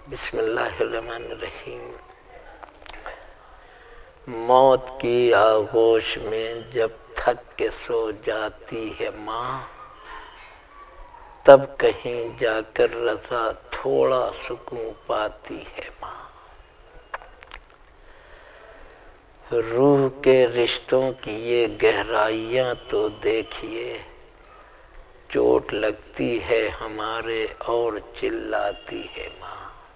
بسم اللہ الرحمن الرحیم۔ موت کی آغوش میں جب تھک کے سو جاتی ہے ماں، تب کہیں جا کر رضا تھوڑا سکون پاتی ہے ماں۔ روح کے رشتوں کی یہ گہرائیاں تو دیکھیے، چوٹ لگتی ہے ہمارے اور چلاتی ہے ماں۔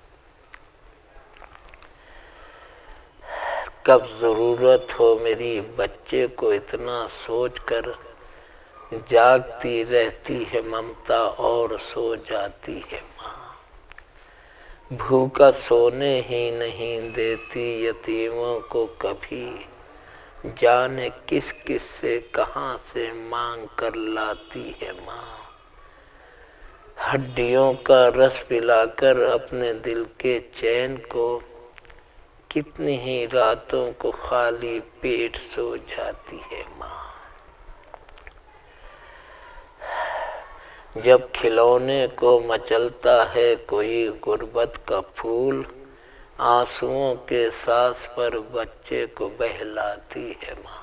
کب ضرورت ہو میری بچے کو اتنا سوچ کر، جاگتی رہتی ہے ممتا اور سو جاتی ہے ماں۔ بھوکا سونے ہی نہیں دیتی یتیموں کو کبھی، جانے کس کس سے کہاں سے مانگ کر لاتی ہے ماں۔ ہڈیوں کا رس پلا کر اپنے دل کے چین کو، کتنی ہی راتوں کو خالی پیٹ سو جاتی ہے ماں۔ جب کھلونے کو مچلتا ہے کوئی غربت کا پھول، آنسوؤں کے ساز پر بچے کو بہلاتی ہے ماں۔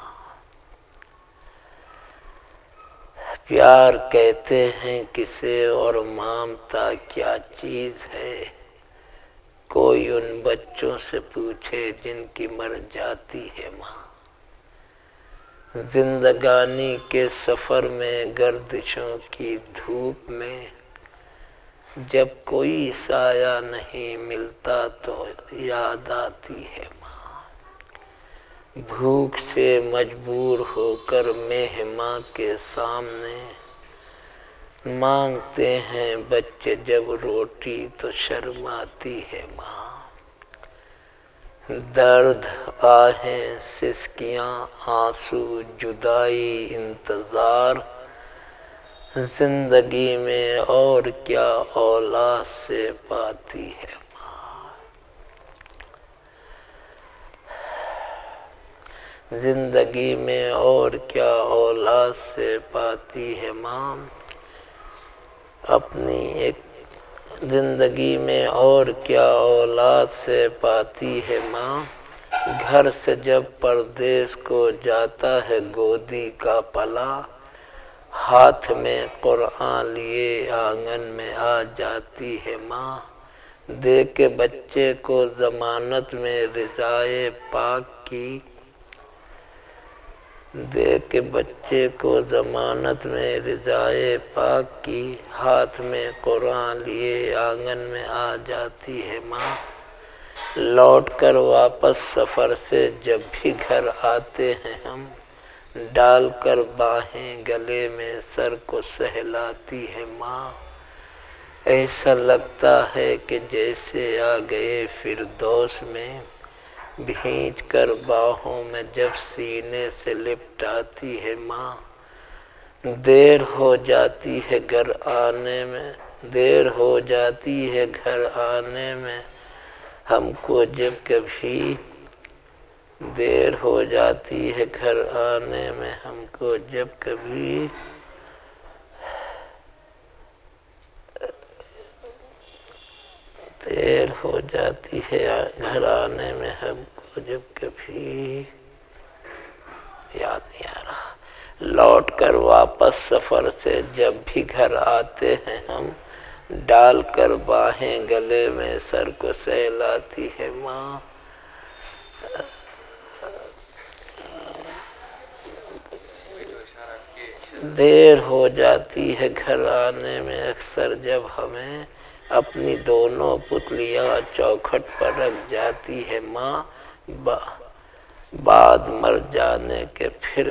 پیار کہتے ہیں کسے اور ممتا کیا چیز ہے، کوئی ان بچوں سے پوچھے جن کی مر جاتی ہے ماں۔ زندگانی کے سفر میں گردشوں کی دھوپ میں، جب کوئی سایہ نہیں ملتا تو یاد آتی ہے ماں۔ بھوک سے مجبور ہو کر مہماں کے سامنے، مانگتے ہیں بچے جب روٹی تو شرماتی ہے ماں۔ درد، آہیں، سسکیاں، آنسو، جدائی، انتظار، زندگی میں اور کیا اولاد سے پاتی ہے ماں۔ زندگی میں اور کیا اولاد سے پاتی ہے ماں۔ اپنی ایک زندگی میں اور کیا اولاد سے پاتی ہے ماں۔ گھر سے جب پردیس کو جاتا ہے گودی کا پلا، ہاتھ میں قرآن لیے آنگن میں آ جاتی ہے ماں۔ دے کے بچے کو ضمانت میں رضائے پاک کی، دے کے بچے کو ضمانت میں رضائے پاک کی، ہاتھ میں قرآن لیے آنگن میں آ جاتی ہے ماں۔ لوٹ کر واپس سفر سے جب بھی گھر آتے ہیں ہم، ڈال کر باہیں گلے میں سر کو سہلاتی ہے ماں۔ ایسا لگتا ہے کہ جیسے آ گئے فردوس میں، بھینچ کر باہوں میں جب سینے سے لپٹاتی ہے ماں۔ دیر ہو جاتی ہے گھر آنے میں، دیر ہو جاتی ہے گھر آنے میں ہم کو جب کبھی، دیر ہو جاتی ہے گھر آنے میں ہم کو جب کبھی، دیر ہو جاتی ہے گھر آنے میں ہم کو جب کبھی، یاد نہیں آ رہا۔ لوٹ کر واپس سفر سے جب بھی گھر آتے ہیں ہم، ڈال کر باہیں گلے میں سر کو سہلاتی ہے ماں۔ دیر ہو جاتی ہے گھر آنے میں اکثر جب ہمیں، اپنی دونوں پتلیاں چوکھٹ پر رکھ جاتی ہے ماں۔ بعد مر جانے کے پھر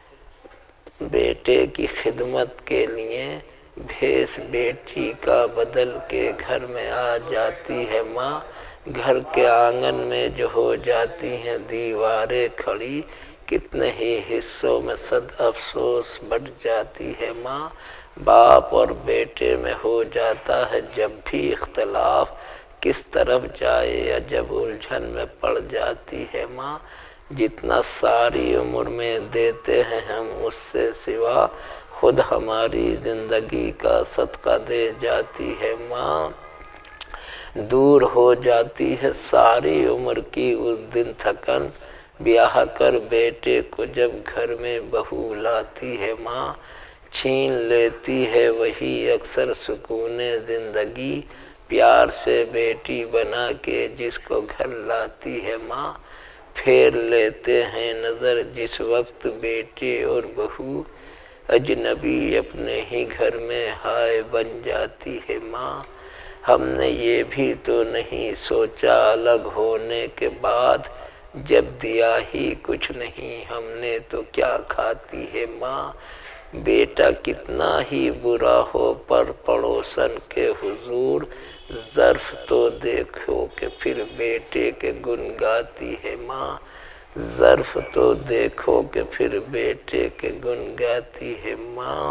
بیٹے کی خدمت کے لیے، بھیس بیٹی کا بدل کے گھر میں آ جاتی ہے ماں۔ گھر کے آنگن میں جو ہو جاتی ہیں دیواریں کھڑی، کتنے ہی حصوں میں صد افسوس بڑھ جاتی ہے ماں۔ باپ اور بیٹے میں ہو جاتا ہے جب بھی اختلاف، کس طرف جائے یا جب الجھن میں پڑ جاتی ہے ماں۔ جتنا ساری عمر میں دیتے ہیں ہم اس سے سوا، خود ہماری زندگی کا صدقہ دے جاتی ہے ماں۔ دور ہو جاتی ہے ساری عمر کی اس دن تھکن، بیاہ کر بیٹے کو جب گھر میں بہو لاتی ہے ماں، چھین لیتی ہے وہی اکثر سکون زندگی، پیار سے بیٹی بنا کے جس کو گھر لاتی ہے ماں، پھیر لیتے ہیں نظر جس وقت بیٹے اور بہو، اجنبی اپنے ہی گھر میں ہائے بن جاتی ہے ماں، ہم نے یہ بھی تو نہیں سوچا الگ ہونے کے بعد، جب دیا ہی کچھ نہیں ہم نے تو کیا کھاتی ہے ماں، بیٹا کتنا ہی برا ہو پر پڑوسن کے حضور، ظرف تو دیکھو کہ پھر بیٹے کے گن گاتی ہے ماں، ظرف تو دیکھو کہ پھر بیٹے کے گن گاتی ہے ماں،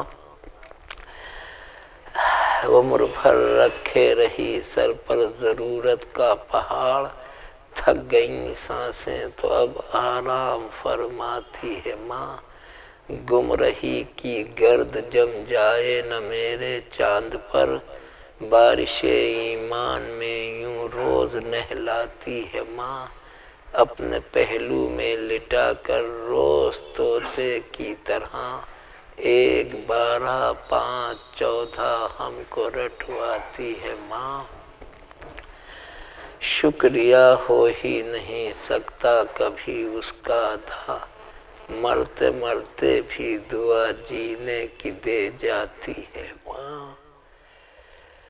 عمر بھر رکھے رہی سر پر ضرورت کا پہاڑ، تھک گئیں سانسیں تو اب آرام فرماتی ہے ماں، گم رہی کی گرد جم جائے نہ میرے چاند پر، بارش ایمان میں یوں روز نہلاتی ہے ماں، اپنے پہلو میں لٹا کر روز طوطے کی طرح، 1 12 5 14 ہم کو رٹواتی ہے ماں، شکریہ ہو ہی نہیں سکتا کبھی اس کا ادا، مرتے مرتے بھی دعا جینے کی دے جاتی ہے۔